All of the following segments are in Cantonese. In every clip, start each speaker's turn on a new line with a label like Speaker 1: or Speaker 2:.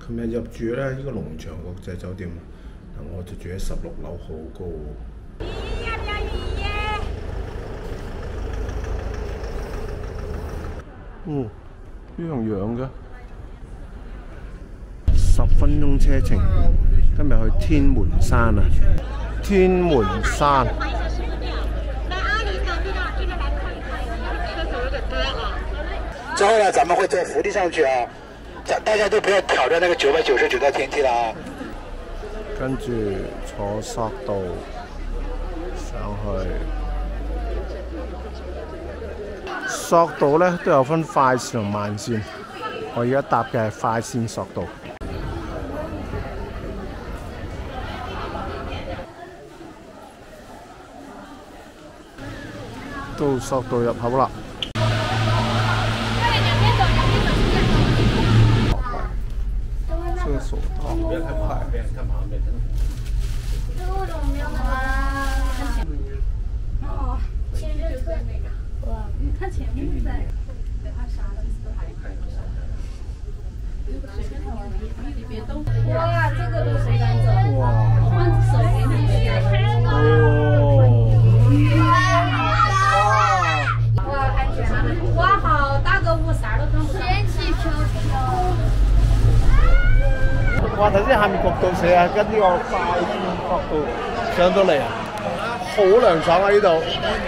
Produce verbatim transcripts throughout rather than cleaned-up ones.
Speaker 1: 琴日入住咧呢個龍翔國際酒店，嗱我就住喺十六樓，好高喎。要不要預約？哦，呢樣樣嘅，十分鐘車程，今日去天門山啊！天門山。
Speaker 2: 之後呢，咱們會坐扶梯上去啊。 大家都不要挑戰那個九百九十九道天梯啦啊！
Speaker 1: 跟住坐索道上去，索道咧都有分快線同慢線。我而家搭嘅係快線索道。到索道入口啦。 厕所啊，不要太快，别人看旁边。这个怎么没有啊？哦，前面就是那个。哇，你看前面在，等他杀了都还可以。你别动。哇，这个都谁敢走？哇，换手给你。哦。哇，安全啊！哇，好大个雾，啥都看不到。天气飘飘。 哇！頭先下面角度射啊，跟呢個快線角度上到嚟啊，好涼爽啊！呢度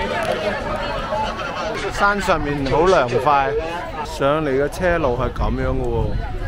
Speaker 1: 山上面好涼快，上嚟嘅車路係咁樣嘅喎。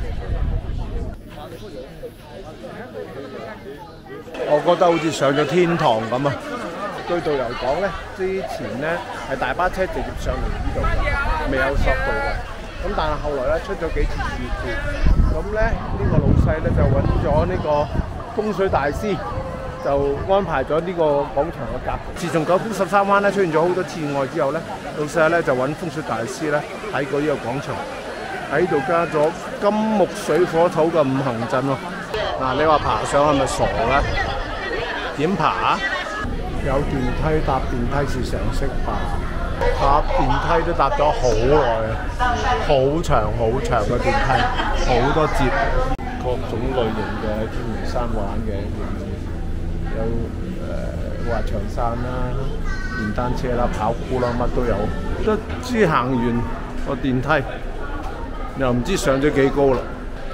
Speaker 1: 我覺得好似上咗天堂咁啊！據導遊講咧，之前咧係大巴車直接上嚟呢度嘅，未有索道嘅。咁但係後來咧出咗幾次事故。 咁咧呢個老細咧就揾咗呢個風水大師，就安排咗呢個廣場嘅格局。自從九峰十三灣咧出現咗好多次意外之後咧，老細咧就揾風水大師咧睇過呢個廣場，喺度加咗金木水火土嘅五行陣喎。嗱，你話爬上係咪傻咧？點爬？有電梯搭電梯是常識吧？搭電梯都搭咗好耐，好長好長嘅電梯，好多節，各種類型嘅天門山玩嘅，有誒滑翔傘啦、電單車啦、跑酷啦，乜都有。都知行完個電梯，又唔知上咗幾高啦。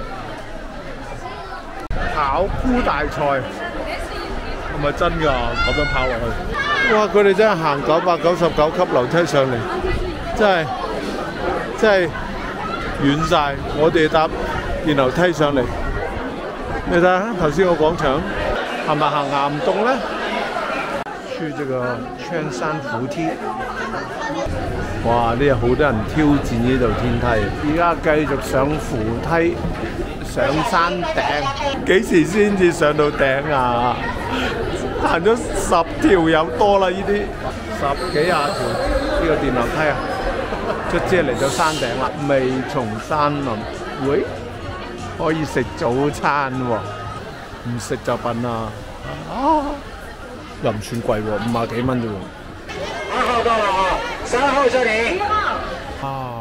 Speaker 1: 跑酷大賽係咪真㗎？咁樣跑落去？ 哇！佢哋真係行九百九十九級樓梯上嚟，真係真係遠晒。我哋搭電樓梯上嚟，你睇下頭先個廣場係咪行岩洞咧？去這個圈山扶梯，哇！呢有好多人挑戰呢度天梯，而家繼續上扶梯上山頂，幾時先至上到頂啊？ 行咗十條有多啦，呢啲十幾廿條呢個電樓梯啊，卒之嚟到山頂啦，未從山林，會可以食早餐喎，唔食就笨啦，啊，又唔算貴喎，五廿幾蚊啫喎。二號到啦啊，三號這裡。啊，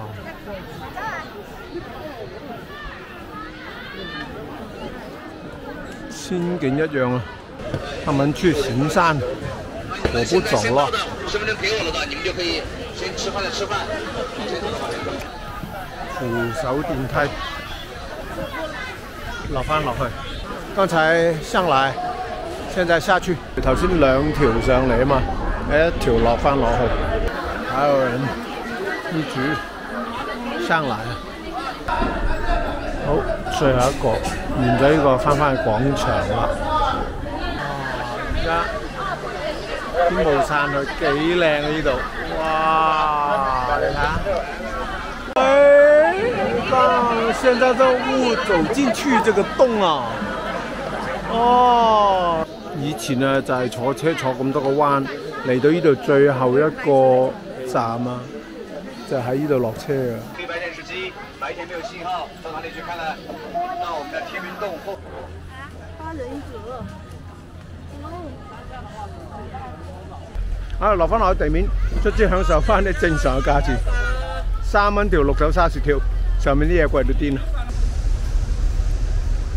Speaker 1: 仙境一樣啊！ 他們去行山，我不走了。身份證給我了的，你們就可以先吃飯再吃飯。扶手電梯落翻落去，剛才上來，現在下去。頭先兩條上嚟啊嘛，一條落翻落去，還有人一直上來。好，最後一個完咗呢個，翻返去廣場啦。 而家天霧山去幾靚啊！呢度，哇！你睇下，哎，現在這霧走進去這個洞啊，哦！以前啊就係坐車坐咁多個彎，嚟到呢度最後一個站啊，就喺呢度落車啊。白電視機，白天沒有信號，到哪裡去看呢？到我們的天雲洞後。八人格。 啊！落翻落去地面，卒之享受翻啲正常嘅價錢，三蚊條綠豆沙雪條，上面啲嘢貴到癲啊！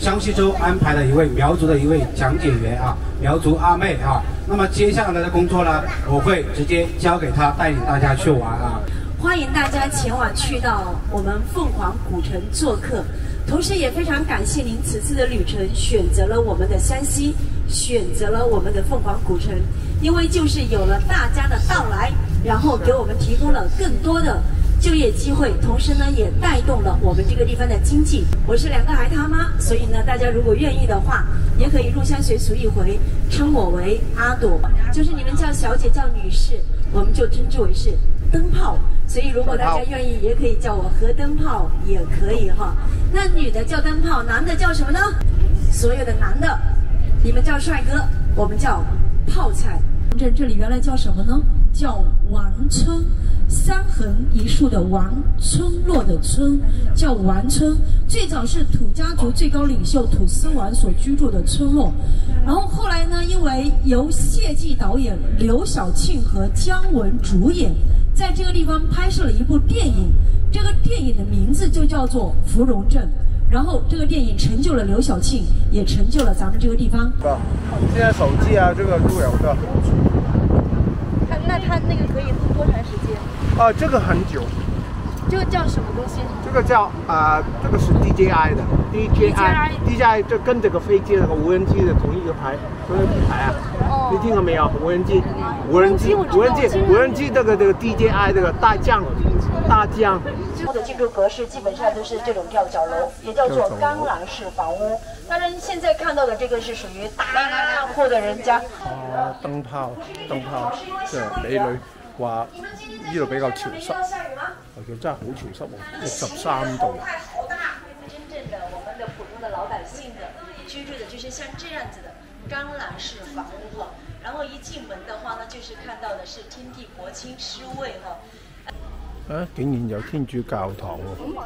Speaker 3: 湘西州安排了一位苗族的一位讲解员啊，苗族阿妹啊。那么接下来的工作呢，我会直接交给她带领大家去玩啊。
Speaker 4: 欢迎大家前往去到我们凤凰古城做客，同时也非常感谢您此次的旅程选择了我们的山西，选择了我们的凤凰古城，因为就是有了大家的到来，然后给我们提供了更多的就业机会，同时呢也带动了我们这个地方的经济。我是两个孩他妈，所以呢大家如果愿意的话，也可以入乡随俗一回，称我为阿朵，就是你们叫小姐叫女士，我们就称之为是灯泡。所以如果大家愿意，也可以叫我何灯泡，也可以哈。那女的叫灯泡，男的叫什么呢？所有的男的，你们叫帅哥，我们叫泡菜。这这里原来叫什么呢？叫王村，三横一竖的王，村落的村，叫王村。最早是土家族最高领袖土司王所居住的村落。然后后来呢，因为由谢季导演刘晓庆和姜文主演，在这个地方拍摄了一部电影，这个电影的名字就叫做《芙蓉镇》。然后这个电影成就了刘晓庆，也成就了咱们这个地方。
Speaker 1: 现在手机啊，这个都有的。
Speaker 5: 它那它那个可以录多长时间？
Speaker 1: 啊，这个很久。
Speaker 5: 这个叫什么东西？
Speaker 1: 这个叫啊、呃，这个是 D J I 的 D J I，D J I 就跟这个飞机那个无人机的同一个牌，同一个品牌啊。哦。你听过没有？无人机，无人机，无人机，无人机，这个这个 D J I 这个大疆，大疆。
Speaker 4: 的建筑格式基本上都是这种吊脚楼，也叫做钢廊式房屋。当然，现在看到的这个是属于大户的人家。
Speaker 1: 哦，燈泡，燈泡，即係俾女話呢度比較潮濕，其實真係好潮濕喎，六十三度。
Speaker 4: 真正的我们的普通的老百姓的居住的就是像这样子的钢廊式房屋哈。然后一进門的話呢，就是看到的是天地國清師位哈。
Speaker 1: 啊！竟然有天主教堂喎！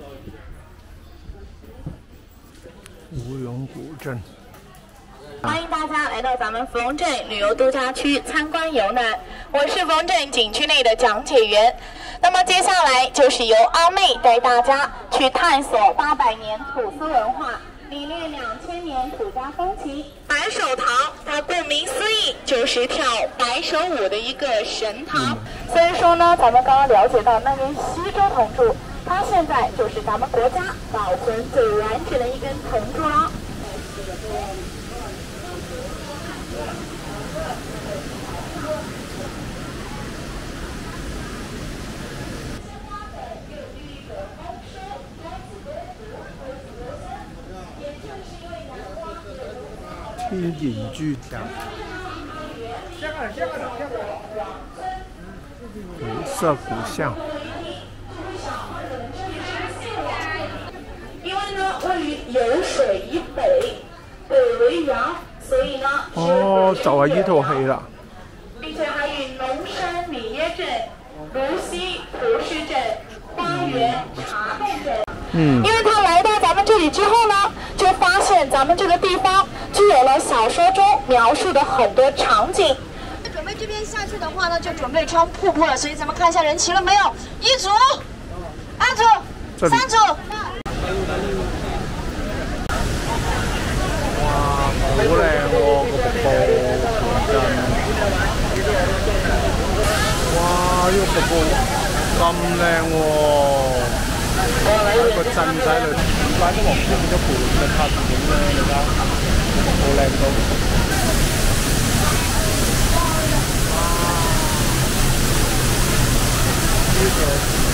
Speaker 1: 芙蓉古鎮。
Speaker 6: 欢迎大家来到咱们芙蓉镇旅游度假区参观游览，我是芙蓉镇景区内的讲解员。那么接下来就是由阿妹带大家去探索八百年土司文化，历练两千年土家风情。白手桃，它顾名思义就是跳白手舞的一个神桃。嗯、所以说呢，咱们刚刚了解到那根西周铜柱，它现在就是咱们国家保存最完整的一根铜柱了。
Speaker 1: 天然珠條，古色古香。
Speaker 6: 因为呢，位于酉水以北，北为阳，所以呢。
Speaker 1: 哦，就係呢套戲啦。
Speaker 6: 並且還與龍山里耶鎮、蘆溪蒲氏鎮、花園茶洞鎮。嗯。因為他來到咱們這裡之後呢，就發現咱們這個地方具有了小說中描述的很多場景。
Speaker 4: 準備這邊下去的話呢，就準備穿瀑布了，所以咱們看一下人齊了沒有？一組、二組、三組。
Speaker 1: 哇，好靚喎個瀑布，講真。哇，呢個瀑布咁靚喎！喺個鎮仔裏，擺啲黃色變咗盤嘅拍電影咧，你睇，好靚到。呢個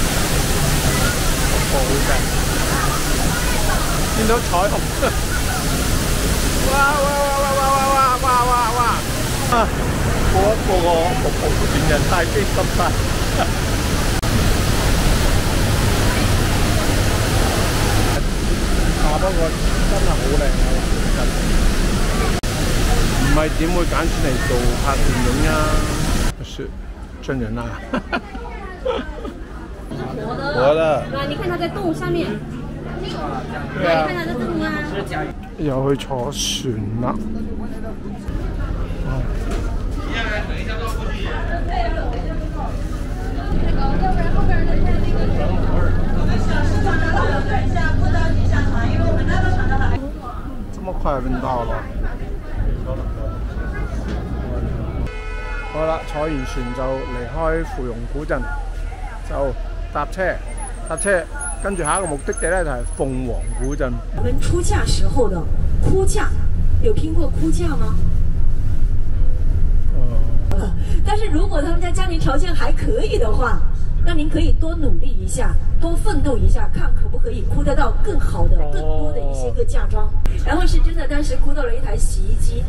Speaker 1: 瀑布好正，見到彩虹。哇哇哇哇哇哇哇哇哇！啊，過一個個瀑布令人太激心晒。啊，不過真係好靚啊！唔係點會揀出嚟做拍電影啊？是真人啊！
Speaker 5: 活的。
Speaker 1: 活的。
Speaker 5: 对啊，你看它在动上面。
Speaker 1: 对啊。
Speaker 5: 你看它在动啊。
Speaker 1: 又去坐船啦。 快要到啦。好啦，坐完船就離開芙蓉古鎮，就搭車，搭車，跟住下一個目的地咧就係鳳凰古鎮。
Speaker 4: 我們出嫁時候的哭嫁，有聽過哭嫁嗎？呃，但是如果他們家家庭條件還可以的話，那您可以多努力一下，多奮鬥一下，看可不可以哭得到更好的、更多的一些個嫁妝。然後是真的，當時哭到了一台洗衣機。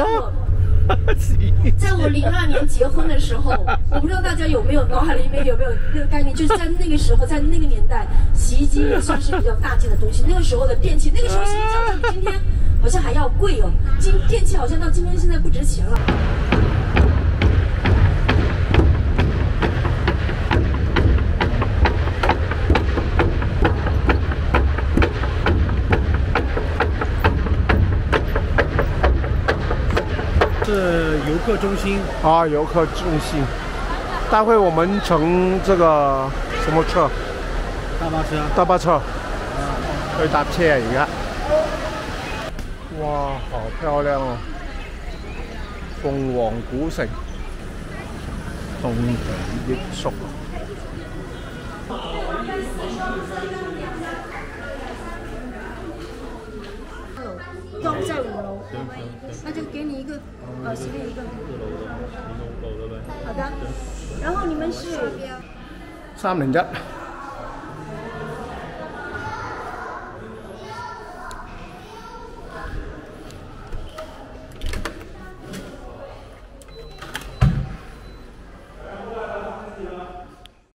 Speaker 4: 在我零二年結婚的時候，我不知道大家有沒有腦海裡面有沒有那個概念，就是在那個時候，在那個年代，洗衣機也算是比較大件的東西。那個時候的電器，那個時候洗衣機好像比今天好像還要貴哦。今電器好像到今天現在不值錢了。
Speaker 3: 是游客中心
Speaker 1: 啊，游客中心。待會我們乘這個什麼車？
Speaker 3: 大巴車。
Speaker 1: 大巴車。去搭車啊！而家。哇，好漂亮哦！鳳凰古城，東地益宿。
Speaker 5: 都在五樓，那就給你一個，呃，隨便一個。好的。然後你們是
Speaker 1: 三零一。